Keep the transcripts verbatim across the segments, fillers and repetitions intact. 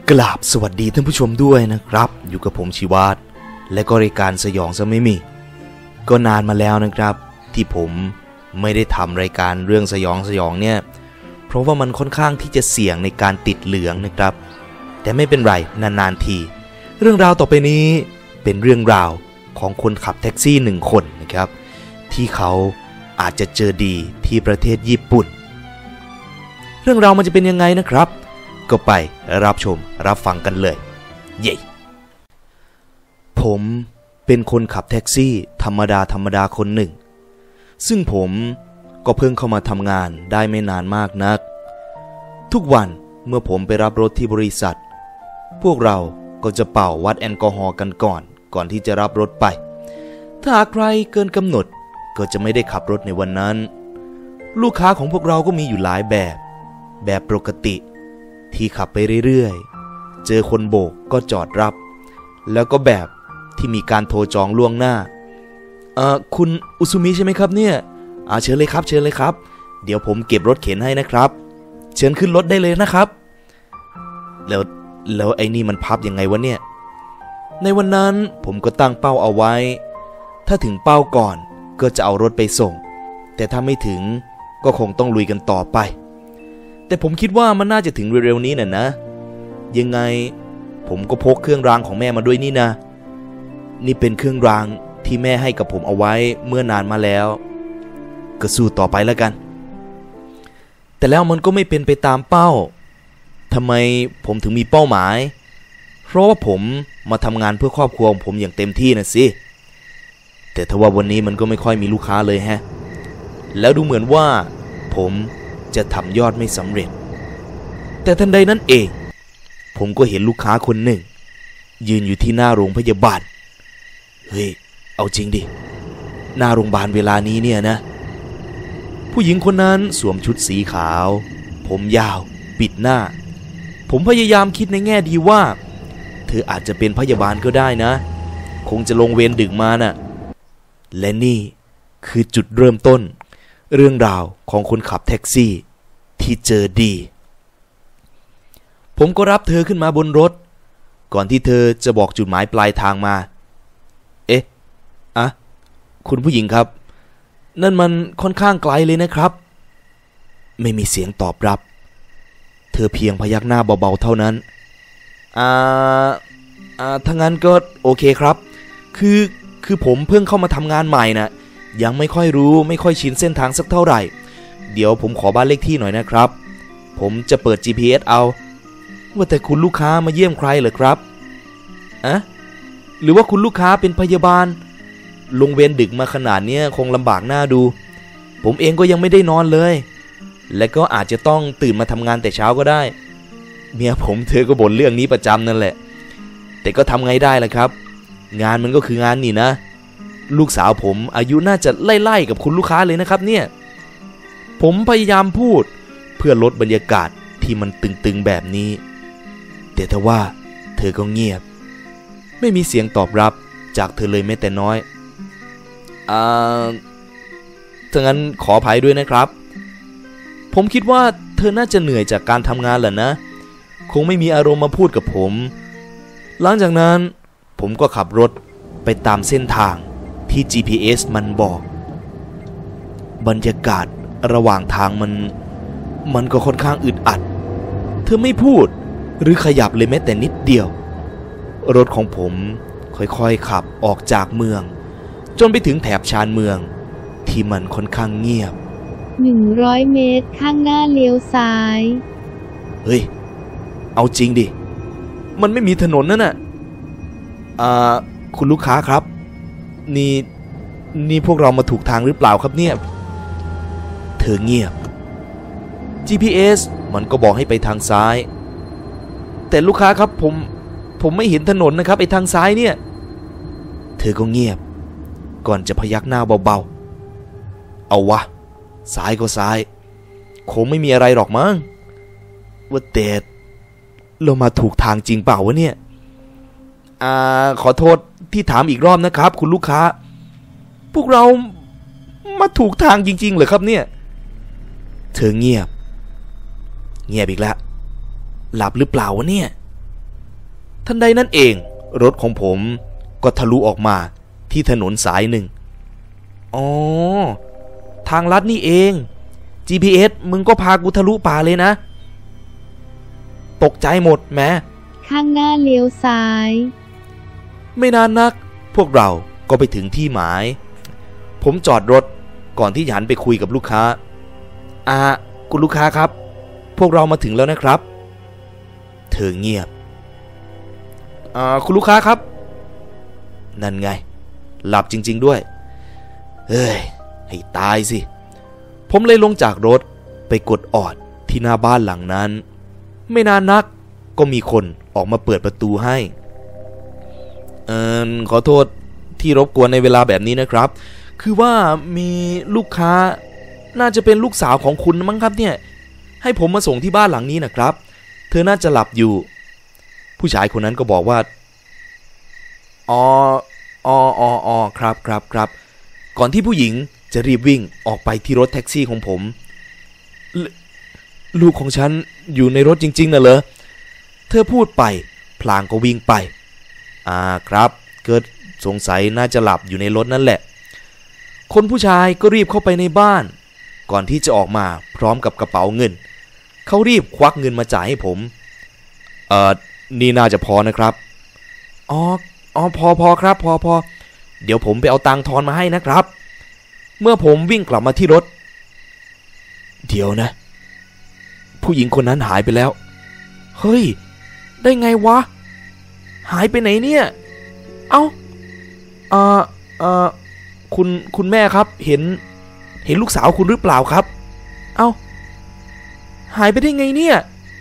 กราบสวัสดีท่านผู้ชมด้วยนะครับอยู่กับผมชีวาตและก็รายการสยองซะไม่มีก็นานมาแล้วนะครับที่ผมไม่ได้ทำรายการเรื่องสยองสยองเนี่ยเพราะว่ามันค่อนข้างที่จะเสี่ยงในการติดเหลืองนะครับแต่ไม่เป็นไรนานๆทีเรื่องราวต่อไปนี้เป็นเรื่องราวของคนขับแท็กซี่หนึ่งคนนะครับที่เขาอาจจะเจอดีที่ประเทศญี่ปุ่นเรื่องราวมันจะเป็นยังไงนะครับก็ไปรับชมรับฟังกันเลยเย้ผมเป็นคนขับแท็กซี่ธรรมดาธรรมดาคนหนึ่งซึ่งผมก็เพิ่งเข้ามาทำงานได้ไม่นานมากนักทุกวันเมื่อผมไปรับรถที่บริษัทพวกเราก็จะเป่าวัดแอลกอฮอล์กันก่อนก่อนที่จะรับรถไปถ้าหากใครเกินกำหนดก็จะไม่ได้ขับรถในวันนั้นลูกค้าของพวกเราก็มีอยู่หลายแบบแบบปกติที่ขับไปเรื่อยๆเจอคนโบกก็จอดรับแล้วก็แบบที่มีการโทรจองล่วงหน้าเอ่อคุณอุซุมิใช่ไหมครับเนี่ยอ่าเชิญเลยครับเชิญเลยครับเดี๋ยวผมเก็บรถเข็นให้นะครับเชิญขึ้นรถได้เลยนะครับแล้วแล้วไอ้นี่มันพับยังไงวะเนี่ยในวันนั้นผมก็ตั้งเป้าเอาไว้ถ้าถึงเป้าก่อนก็จะเอารถไปส่งแต่ถ้าไม่ถึงก็คงต้องลุยกันต่อไปแต่ผมคิดว่ามันน่าจะถึงเร็วๆนี้น่ะนะยังไงผมก็พกเครื่องรางของแม่มาด้วยนี่นะนี่เป็นเครื่องรางที่แม่ให้กับผมเอาไว้เมื่อนานมาแล้วก็สู้ต่อไปแล้วกันแต่แล้วมันก็ไม่เป็นไปตามเป้าทำไมผมถึงมีเป้าหมายเพราะว่าผมมาทำงานเพื่อครอบครัวของผมอย่างเต็มที่นะสิแต่ทว่าวันนี้มันก็ไม่ค่อยมีลูกค้าเลยแฮะแล้วดูเหมือนว่าผมจะทำยอดไม่สำเร็จแต่ทันใดนั้นเองผมก็เห็นลูกค้าคนหนึ่งยืนอยู่ที่หน้าโรงพยาบาลเฮ้ยเอาจริงดิหน้าโรงพยาบาลเวลานี้เนี่ยนะผู้หญิงคนนั้นสวมชุดสีขาวผมยาวปิดหน้าผมพยายามคิดในแง่ดีว่าเธออาจจะเป็นพยาบาลก็ได้นะคงจะลงเวรดึกมาน่ะและนี่คือจุดเริ่มต้นเรื่องราวของคนขับแท็กซี่ที่เจอดีผมก็รับเธอขึ้นมาบนรถก่อนที่เธอจะบอกจุดหมายปลายทางมาเอ๊ะอะคุณผู้หญิงครับนั่นมันค่อนข้างไกลเลยนะครับไม่มีเสียงตอบรับเธอเพียงพยักหน้าเบาๆเท่านั้นอ่าอ่าถ้างั้นก็โอเคครับคือคือผมเพิ่งเข้ามาทำงานใหม่นะยังไม่ค่อยรู้ไม่ค่อยชินเส้นทางสักเท่าไหร่เดี๋ยวผมขอบ้านเลขที่หน่อยนะครับผมจะเปิด จี พี เอส เอาว่าแต่คุณลูกค้ามาเยี่ยมใครเหรอครับอะหรือว่าคุณลูกค้าเป็นพยาบาลลงเวรดึกมาขนาดนี้คงลำบากหน้าดูผมเองก็ยังไม่ได้นอนเลยและก็อาจจะต้องตื่นมาทำงานแต่เช้าก็ได้เมียผมเธอก็บ่นเรื่องนี้ประจำนั่นแหละแต่ก็ทำไงได้ล่ะครับงานมันก็คืองานนี่นะลูกสาวผมอายุน่าจะไล่ๆกับคุณลูกค้าเลยนะครับเนี่ยผมพยายามพูดเพื่อลดบรรยากาศที่มันตึงๆแบบนี้แต่ทว่าเธอก็เงียบไม่มีเสียงตอบรับจากเธอเลยแม้แต่น้อยอ่าถ้างั้นขออภัยด้วยนะครับผมคิดว่าเธอน่าจะเหนื่อยจากการทำงานแหละนะคงไม่มีอารมณ์มาพูดกับผมหลังจากนั้นผมก็ขับรถไปตามเส้นทางที่ จี พี เอส มันบอกบรรยากาศระหว่างทางมันมันก็ค่อนข้างอึดอัดเธอไม่พูดหรือขยับเลยแม้แต่นิดเดียวรถของผมค่อยๆขับออกจากเมืองจนไปถึงแถบชานเมืองที่มันค่อนข้างเงียบหนึ่งร้อยเมตรข้างหน้าเลี้ยวซ้ายเฮ้ยเอาจริงดิมันไม่มีถนนนั่นน่ะอ่าคุณลูกค้าครับนี่นี่พวกเรามาถูกทางหรือเปล่าครับเนี่ยเธอเงียบ จี พี เอส มันก็บอกให้ไปทางซ้ายแต่ลูกค้าครับผมผมไม่เห็นถนนนะครับไอ้ทางซ้ายเนี่ยเธอก็เงียบก่อนจะพยักหน้าเบาๆเอาวะซ้ายก็ซ้ายคงไม่มีอะไรหรอกมั้งว่าแต่เรามาถูกทางจริงเปล่าวะเนี่ยอ่าขอโทษที่ถามอีกรอบนะครับคุณลูกค้าพวกเรามาถูกทางจริงๆเหรอครับเนี่ยเธอเงียบเงียบอีกแล้วหลับหรือเปล่าวะเนี่ยทันใดนั้นเองรถของผมก็ทะลุออกมาที่ถนนสายหนึ่งอ๋อทางลัดนี่เอง จี พี เอส มึงก็พากูทะลุป่าเลยนะตกใจหมดแม้ข้างหน้าเลี้ยวซ้ายไม่นานนักพวกเราก็ไปถึงที่หมายผมจอดรถก่อนที่จะหันไปคุยกับลูกค้าอ่าคุณลูกค้าครับพวกเรามาถึงแล้วนะครับเธอเงียบอ่าคุณลูกค้าครับนั่นไงหลับจริงๆด้วยเฮ้ยให้ตายสิผมเลยลงจากรถไปกดออดที่หน้าบ้านหลังนั้นไม่นานนักก็มีคนออกมาเปิดประตูให้เอ่อขอโทษที่รบกวนในเวลาแบบนี้นะครับคือว่ามีลูกค้าน่าจะเป็นลูกสาวของคุณมั้งครับเนี่ยให้ผมมาส่งที่บ้านหลังนี้นะครับเธอน่าจะหลับอยู่ผู้ชายคนนั้นก็บอกว่าอ๋ออ๋ออ๋ออ๋อครับครับครับก่อนที่ผู้หญิงจะรีบวิ่งออกไปที่รถแท็กซี่ของผมลูกของฉันอยู่ในรถจริงๆน่ะเหรอเธอพูดไปพลางก็วิ่งไปอ่าครับเกิดสงสัยน่าจะหลับอยู่ในรถนั่นแหละคนผู้ชายก็รีบเข้าไปในบ้านก่อนที่จะออกมาพร้อมกับกระเป๋าเงินเขารีบควักเงินมาจ่ายให้ผมเอ่อนี่น่าจะพอนะครับอ๋ออ๋อพอพอครับพอพอเดี๋ยวผมไปเอาตังค์ทอนมาให้นะครับเมื่อผมวิ่งกลับมาที่รถเดี๋ยวนะผู้หญิงคนนั้นหายไปแล้วเฮ้ยได้ไงวะหายไปไหนเนี่ยเอ้าเอ่อเอ่อคุณคุณแม่ครับเห็นเห็นลูกสาวคุณหรือเปล่าครับเอ้าหายไปได้ไงเนี่ย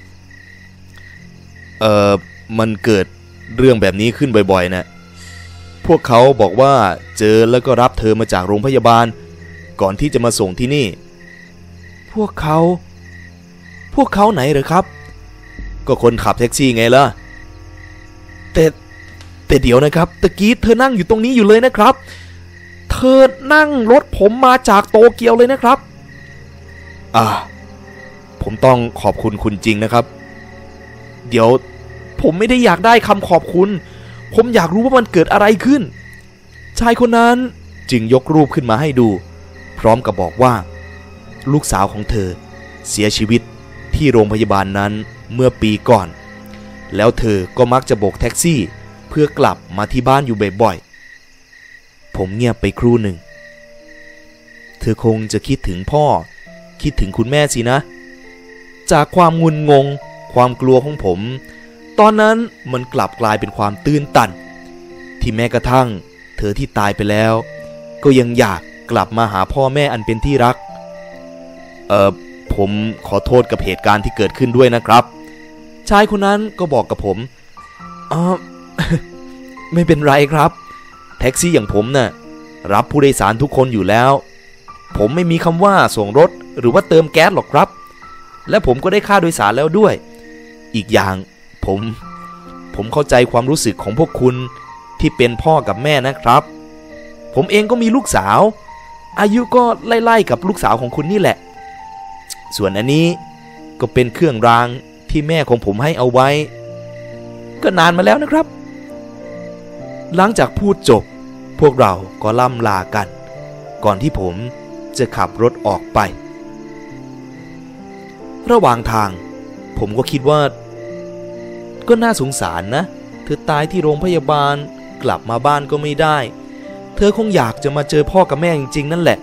เอ่อมันเกิดเรื่องแบบนี้ขึ้นบ่อยๆนะพวกเขาบอกว่าเจอแล้วก็รับเธอมาจากโรงพยาบาลก่อนที่จะมาส่งที่นี่พวกเขาพวกเขาไหนเหรอครับก็คนขับแท็กซี่ไงล่ะแต่แต่เดี๋ยวนะครับตะกี้เธอนั่งอยู่ตรงนี้อยู่เลยนะครับเธอนั่งรถผมมาจากโตเกียวเลยนะครับอ่าผมต้องขอบคุณคุณจริงนะครับเดี๋ยวผมไม่ได้อยากได้คำขอบคุณผมอยากรู้ว่ามันเกิดอะไรขึ้นชายคนนั้นจึงยกรูปขึ้นมาให้ดูพร้อมกับบอกว่าลูกสาวของเธอเสียชีวิตที่โรงพยาบาลนั้นเมื่อปีก่อนแล้วเธอก็มักจะโบกแท็กซี่เพื่อกลับมาที่บ้านอยู่บ่อยๆผมเงียบไปครู่หนึ่งเธอคงจะคิดถึงพ่อคิดถึงคุณแม่สินะจากความงุนงงความกลัวของผมตอนนั้นมันกลับกลายเป็นความตื้นตันที่แม้กระทั่งเธอที่ตายไปแล้วก็ยังอยากกลับมาหาพ่อแม่อันเป็นที่รักเอ่อผมขอโทษกับเหตุการณ์ที่เกิดขึ้นด้วยนะครับชายคนนั้นก็บอกกับผมอ๋อ ไม่เป็นไรครับแท็กซี่อย่างผมน่ะรับผู้โดยสารทุกคนอยู่แล้วผมไม่มีคำว่าส่งรถหรือว่าเติมแก๊สหรอกครับและผมก็ได้ค่าโดยสารแล้วด้วยอีกอย่างผมผมเข้าใจความรู้สึกของพวกคุณที่เป็นพ่อกับแม่นะครับผมเองก็มีลูกสาวอายุก็ไล่ๆกับลูกสาวของคุณนี่แหละส่วนอันนี้ก็เป็นเครื่องรางที่แม่ของผมให้เอาไว้ก็นานมาแล้วนะครับหลังจากพูดจบพวกเราก็ล่ำลากันก่อนที่ผมจะขับรถออกไประหว่างทางผมก็คิดว่าก็น่าสงสารนะเธอตายที่โรงพยาบาลกลับมาบ้านก็ไม่ได้เธอคงอยากจะมาเจอพ่อกับแม่จริงๆนั่นแหละ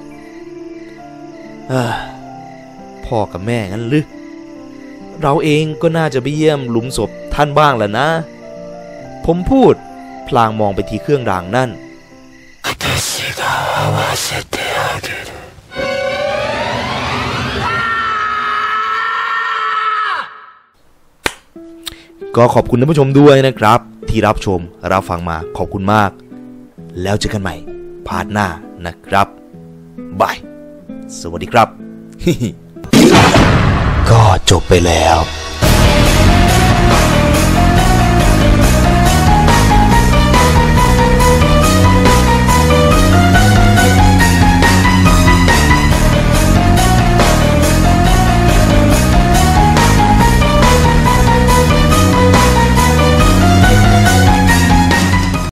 พ่อกับแม่งั้นหรือเราเองก็น่าจะไปเยี่ยมหลุมศพท่านบ้างแหละนะผมพูดพลางมองไปที่เครื่องรางนั่นก็ขอบคุณท่านผู้ชมด้วยนะครับที่รับชมรับฟังมาขอบคุณมากแล้วเจอกันใหม่พาร์ทหน้านะครับบายสวัสดีครับ ก็จบไปแล้ว